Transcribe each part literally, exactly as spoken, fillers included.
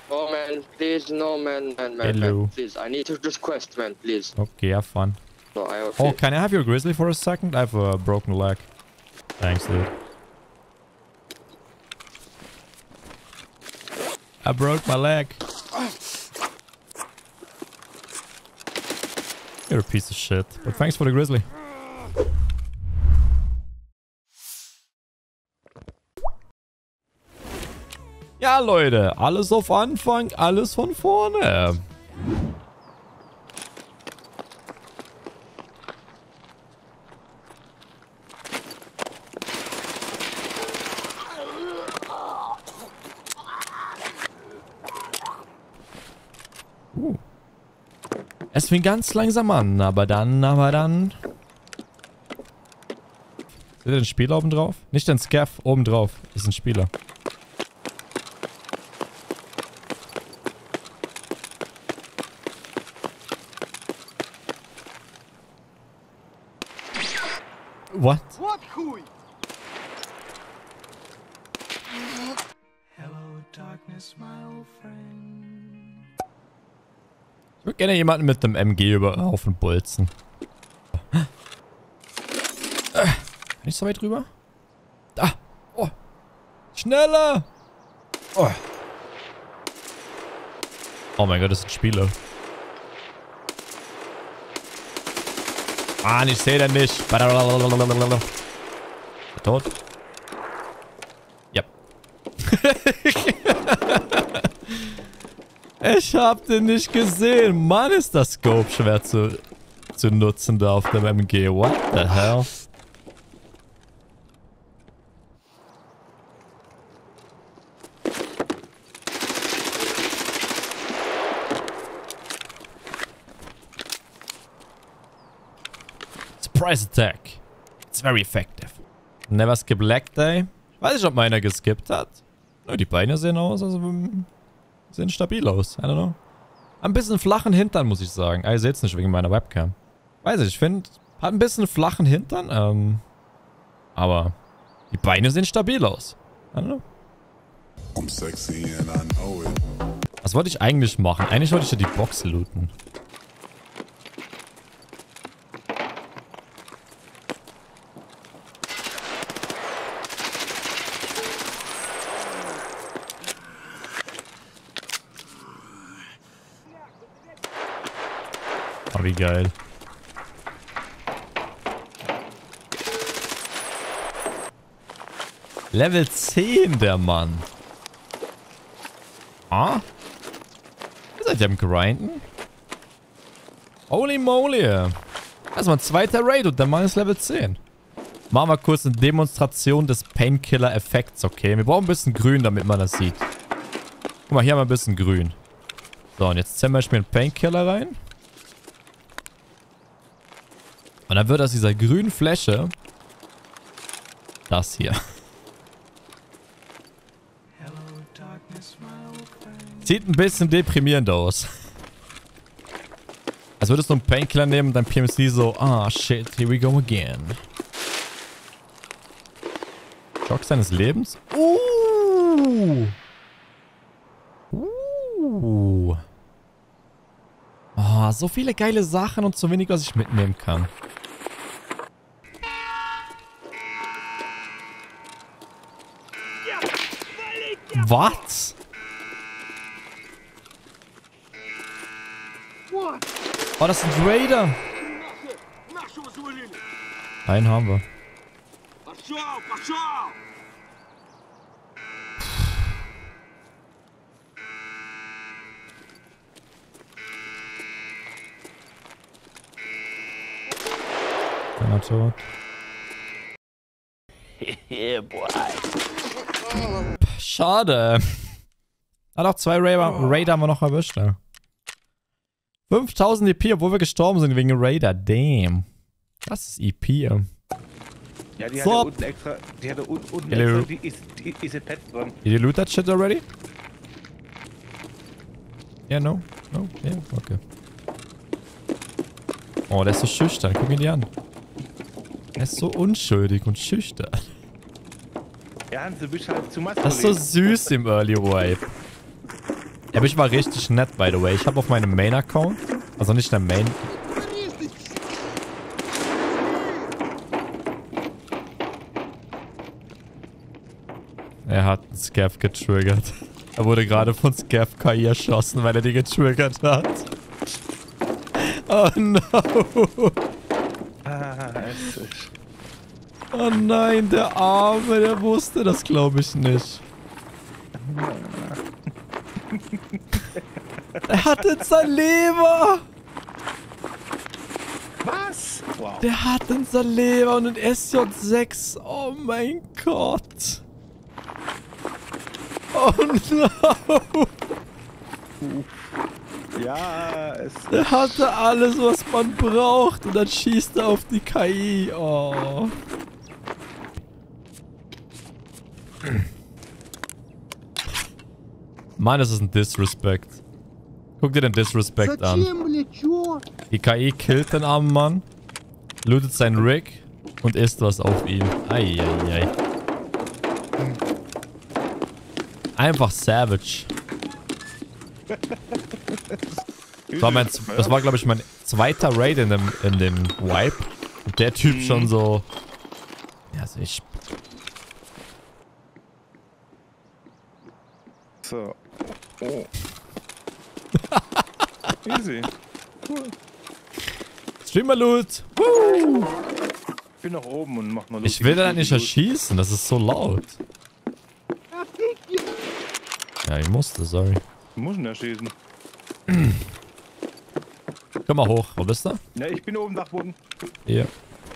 Oh man, please, no man, man, man, Hello. man, please. I need to just quest, man, please. Okay, have fun. No, I okay. Oh, can I have your grizzly for a second? I have a broken leg. Thanks, dude. I broke my leg. You're a piece of shit. But thanks for the grizzly. Ja, Leute. Alles auf Anfang, alles von vorne. Uh. Es fing ganz langsam an, aber dann, aber dann... Seht ihr den Spieler oben drauf? Nicht den Scaff, oben drauf. Ist ein Spieler. What? What хуй? Hello darkness, my old friend. Ich würde gerne jemanden mit dem M G über auf den Bolzen. Kann ich so weit rüber? Da! Oh! Schneller! Oh, oh mein Gott, das ist ein Spieler. Ah, ich sehe den nicht. Tot? Ja. Ich hab den nicht gesehen. Mann, ist das Scope schwer zu, zu nutzen da auf dem M G. What the hell? Surprise attack. It's very effective. Never skip leg day. Weiß nicht, ob meiner geskippt hat. Die Beine sehen aus, also sehen stabil aus. I don't know. Ein bisschen flachen Hintern, muss ich sagen. Ah, ihr seht es nicht wegen meiner Webcam. Weiß ich, ich finde, hat ein bisschen flachen Hintern. Ähm, aber die Beine sehen stabil aus. I don't know. I'm sexy and I know it. Was wollte ich eigentlich machen? Eigentlich wollte ich ja die Box looten. Oh, wie geil. Level zehn, der Mann. Ah? Ihr seid ja am Grinden? Holy moly. Das ist mein zweiter Raid und der Mann ist Level zehn. Machen wir kurz eine Demonstration des Painkiller-Effekts, okay? Wir brauchen ein bisschen Grün, damit man das sieht. Guck mal, hier haben wir ein bisschen Grün. So, und jetzt zählen wir einen Painkiller rein. Und dann wird aus dieser grünen Fläche das hier. Sieht ein bisschen deprimierend aus. Als würdest du einen Painkiller nehmen und dann P M C so, ah shit, here we go again. Schock seines Lebens? Uh. Uh. Oh, so viele geile Sachen und so wenig, was ich mitnehmen kann. Was? Oh, das sind Raider. Einen haben wir. Einer tot. Yeah, boy. Schade. Hat auch zwei Raider, Raider haben wir noch erwischt. Ja. fünftausend E P, obwohl wir gestorben sind wegen Raider. Damn. Das ist E P. Ja, die so. hatte unten extra, die hatte unten, unten extra, die ist, die ist ein Pet dran. Did you loot that shit already? Yeah, no? No? Yeah, okay. Oh, der ist so schüchtern. Guck ihn dir an. Er ist so unschuldig und schüchtern. Ja, Hans, du bist halt zu maskulin. Das ist so süß im Early Wipe. Ja, aber ich war richtig nett, by the way. Ich habe auf meinem Main-Account, also nicht der Main... Er hat einen Scav getriggert. Er wurde gerade von Scav K I erschossen, weil er die getriggert hat. Oh no. Ah, es ist... Oh nein, der Arme, der wusste das, glaube ich, nicht. Er hatte sein Leber. Was? Wow. Der hat einen Saleva und einen S J sechs. Oh mein Gott. Oh no. Ja, es... Der hatte alles, was man braucht. Und dann schießt er auf die K I. Oh. Mann, das ist ein Disrespect. Guck dir den Disrespect an. Die K I killt den armen Mann, lootet seinen Rig und isst was auf ihn. Eieiei. Einfach savage. Das war, mein, das war glaube ich, mein zweiter Raid in dem, in dem Wipe. Und der Typ schon so... Ja, also ich... So. Oh. Easy. Cool. Streamer-Loot. Ich bin nach oben und mach mal Ich will da nicht erschießen, das ist so laut. Ja, ich musste, sorry. Du musst ihn erschießen. Komm mal hoch, wo bist du? Ja, ich bin oben Dachboden. Hier,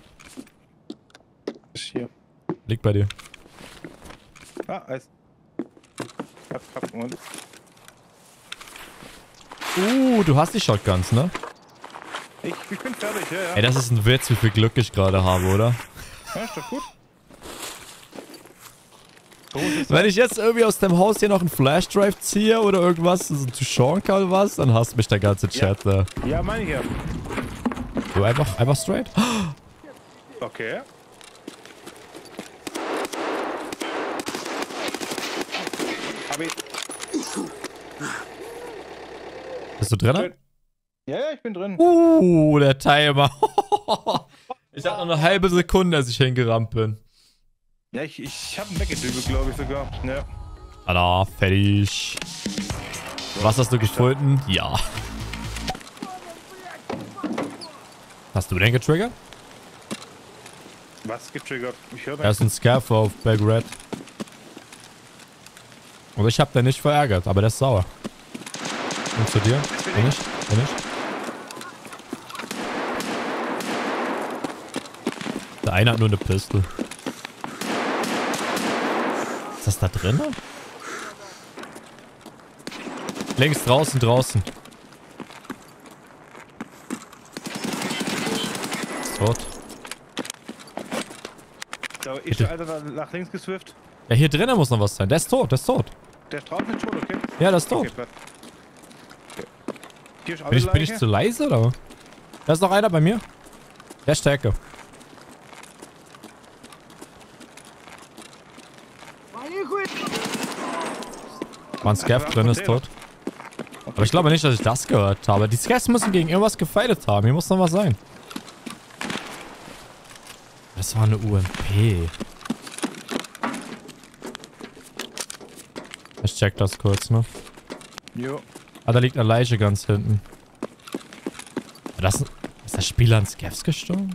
Ist hier. liegt bei dir. Ah, Eis. Hab, hab, und. Uh, du hast die Shotguns, ne? Ich, ich bin fertig, ja, ja. Ey, das ist ein Witz, wie viel Glück ich gerade habe, oder? Ja, ist doch gut. Wenn ich jetzt irgendwie aus dem Haus hier noch einen Flashdrive ziehe oder irgendwas, so ein Tushonka oder was, dann hasst mich der ganze Chat da. Ja, meine ich ja. Du einfach, einfach straight? Okay. Hab ich. Bist du drin? Ja, ja, ich bin drin. Uh, der Timer. Ich hatte noch eine halbe Sekunde, als ich hingerammt bin. Ja, ich, ich hab einen weggedübelt, glaube ich sogar. Ja. Tada, fertig. Was hast du gefunden? Ja. Hast du den getriggert? Was getriggert? Ich höre Er ist ein Scaff auf Bag Red. Und ich hab den nicht verärgert, aber der ist sauer. Und zu dir? Bin ich? Bin ich? Der eine hat nur eine Pistole. Ist das da drin? Links, draußen, draußen. Tot. So, ist der Alter nach links geswifft? Ja, hier drinnen muss noch was sein. Der ist tot, der ist tot. Der ist draußen tot, okay? Ja, der ist tot. Okay, passt. Okay. Hier ist Bin ich, bin ich zu leise, oder? Da ist noch einer bei mir. Der ist stärker. War ein Scaff drin, ist tot. Aber ich glaube nicht, dass ich das gehört habe. Die Scavs müssen gegen irgendwas gefightet haben. Hier muss noch was sein. Das war eine U M P. Ich check das kurz, ne? Jo. Ah, da liegt eine Leiche ganz hinten. Das, ist der Spieler an Scavs gestorben?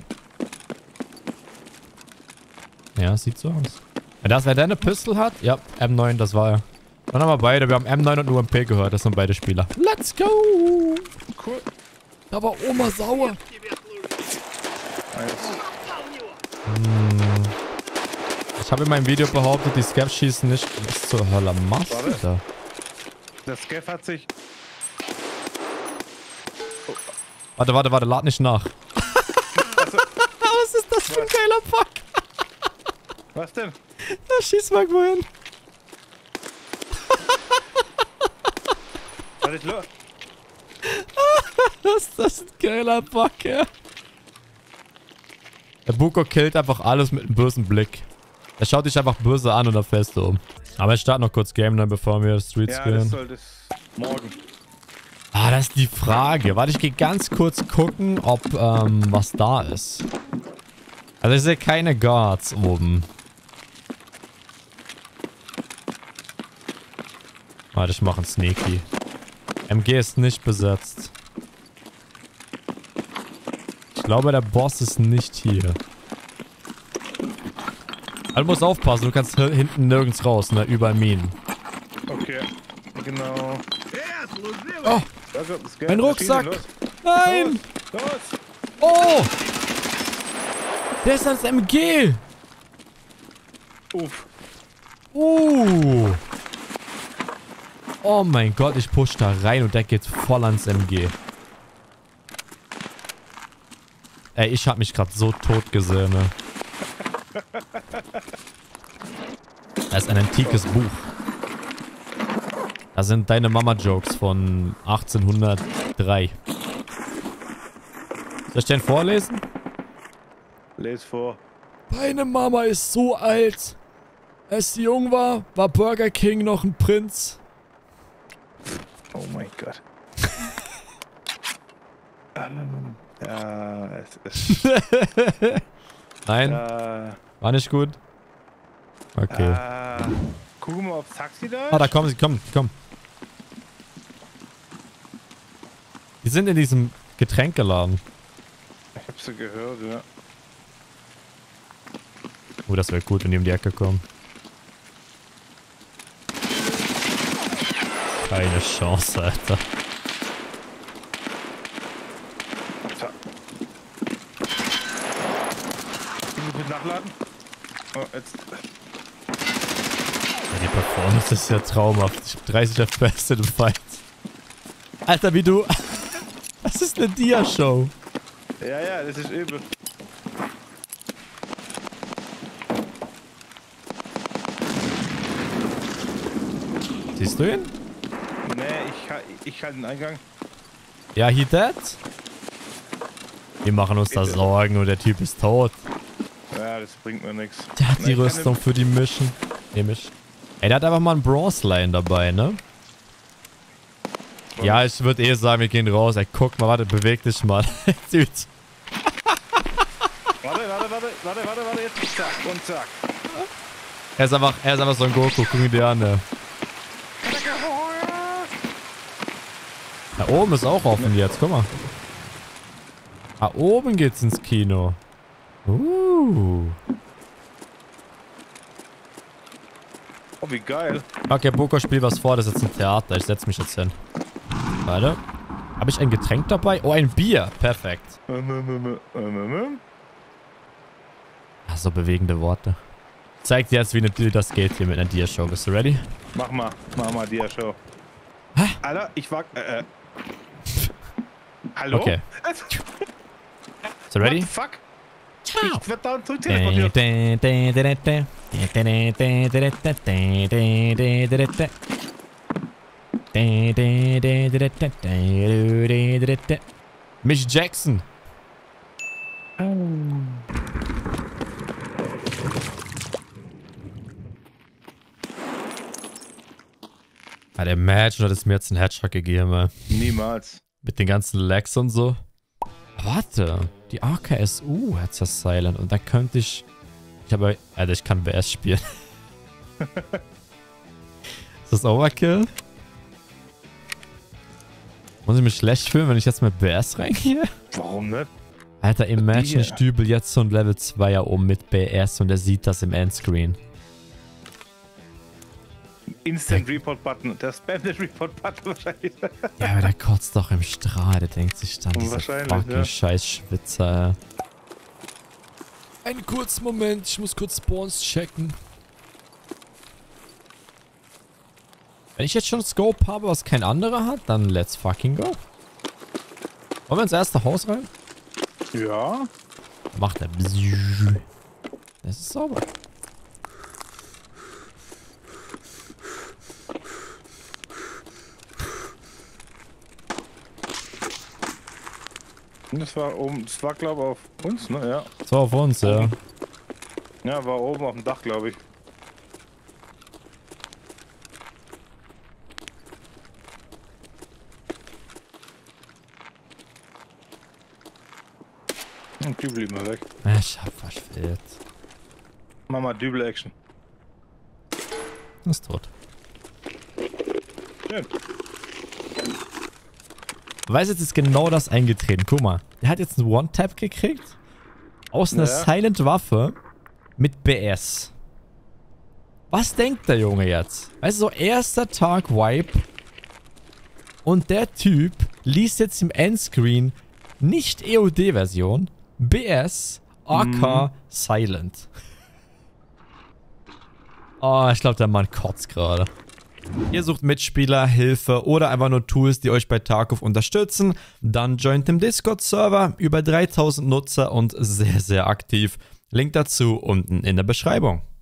Ja, sieht so aus. Wenn, das, wenn der eine Pistol hat, ja, M neun, das war er. Dann haben wir beide, wir haben M neun und U M P gehört, das sind beide Spieler. Let's go! Cool. Da war Oma sauer. Nice. Hm. Ich habe in meinem Video behauptet, die Scavs schießen nicht. Was zur Hölle machst du da? Der Scaff hat sich... Warte, warte, warte, lad nicht nach. Also, was ist das für ein geiler Fuck? was denn? Da schieß mal wohin. Was ist los? Was ist das ein geiler Fuck, ja? Der Buko killt einfach alles mit einem bösen Blick. Er schaut dich einfach böse an und dann fällst du um. Aber ich starte noch kurz Game dann, bevor wir Streets Ja, gehen. das soll das... Morgen. Ah, das ist die Frage. Warte, ich gehe ganz kurz gucken, ob ähm, was da ist. Also ich sehe keine Guards oben. Warte, ich mache einen Sneaky. M G ist nicht besetzt. Ich glaube, der Boss ist nicht hier. Also du musst aufpassen, du kannst hinten nirgends raus, ne? Überall Minen. Okay, genau. Oh, mein Rucksack! Nein! Los, los. Oh! Der ist ans M G! Uff. Uh! Oh mein Gott, ich push da rein und der geht voll ans M G. Ey, ich hab mich gerade so tot gesehen, ne? Das ist ein antikes Buch. Da sind deine Mama-Jokes von achtzehnhundertdrei. Soll ich den vorlesen? Les vor. Deine Mama ist so alt. Als sie jung war, war Burger King noch ein Prinz. Oh mein Gott. ähm, ja, es ist... Nein, Äh, war nicht gut. Okay. äh, gucken wir mal, ob Taxi da ist. Ah, da kommen sie, komm, komm. Die sind in diesem Getränkeladen. Ich hab sie gehört, ja. Oh, das wäre gut, wenn die um die Ecke kommen. Keine Chance, Alter. So. Ich muss nachladen. Oh, jetzt. Ja, die Performance ist ja traumhaft. Ich hab dreißig F P S in dem Fight. Alter, wie du... Das ist eine Dia-Show. Ja, ja, das ist übel. Siehst du ihn? Nee, ich, ha- ich halte den Eingang. Ja, he dead? Wir machen uns da Bitte. Sorgen und der Typ ist tot. Ja, das bringt mir nichts. Der hat Nee, die ich kann Rüstung für die Mission. Nee, Mission. Ey, der hat einfach mal einen Bronze-Line dabei, ne? Ja, ich würde eh sagen, wir gehen raus. Ey, guck mal, warte, beweg dich mal. Dude. Warte, warte, warte, warte, warte, warte, jetzt. Zack und zack. Er ist einfach, er ist einfach so ein Goku. Guck ihn dir an, ne? Da oben ist auch offen jetzt, guck mal. Da oben geht's ins Kino. Uh. Oh, wie geil. Okay, Boko, spiel was vor, das ist jetzt ein Theater. Ich setz mich jetzt hin. Warte. Habe ich ein Getränk dabei? Oh, ein Bier. Perfekt. Ach, so bewegende Worte. Zeig dir jetzt, wie eine, das geht hier mit einer Dia-Show. Bist du ready? Mach mal, mach mal die Show. Hä? Alter, ich war. Äh, äh. Hallo? Okay. Also, So ready? what the fuck? Ciao. Ich werd da zurück teleportiert. Miss Jackson. Alter, imagine, hat es mir jetzt einen Headshot gegeben, ey. Niemals. Mit den ganzen Lags und so. Warte, die A K S U hat ja Silent und da könnte ich... Ich habe... Alter, ich kann B S spielen. Ist das Overkill? Muss ich mich schlecht fühlen, wenn ich jetzt mit B S reingehe? Warum nicht? Alter, imagine, ich Yeah. dübel jetzt so ein Level zweier um mit B S und er sieht das im Endscreen. Instant Report Button. Der spammt den Report Button wahrscheinlich. Ja, aber der kotzt doch im Strahl. Der denkt sich dann, dieser Wahrscheinlich, fucking ja. scheiß Schwitzer. Einen kurzen Moment, ich muss kurz Spawns checken. Wenn ich jetzt schon Scope habe, was kein anderer hat, dann let's fucking go. Wollen wir ins erste Haus rein? Ja. Macht er. Das ist sauber. Das war oben, das war glaube ich auf uns, ne? Ja. So, auf uns, ja. Ja, war oben auf dem Dach, glaube ich. Und Dübel immer weg. Ich hab verspielt. Mach mal Dübel-Action. Ist tot. Schön. Weiß jetzt ist genau das eingetreten. Guck mal. Der hat jetzt einen One-Tap gekriegt. Aus einer Ja. Silent-Waffe. Mit B S. Was denkt der Junge jetzt? Weißt du, so erster Tag Wipe. Und der Typ liest jetzt im Endscreen nicht E O D-Version. B S, A K, Mhm. Silent. Oh, ich glaube, der Mann kotzt gerade. Ihr sucht Mitspieler, Hilfe oder einfach nur Tools, die euch bei Tarkov unterstützen. Dann joint dem Discord-Server. Über dreitausend Nutzer und sehr, sehr aktiv. Link dazu unten in der Beschreibung.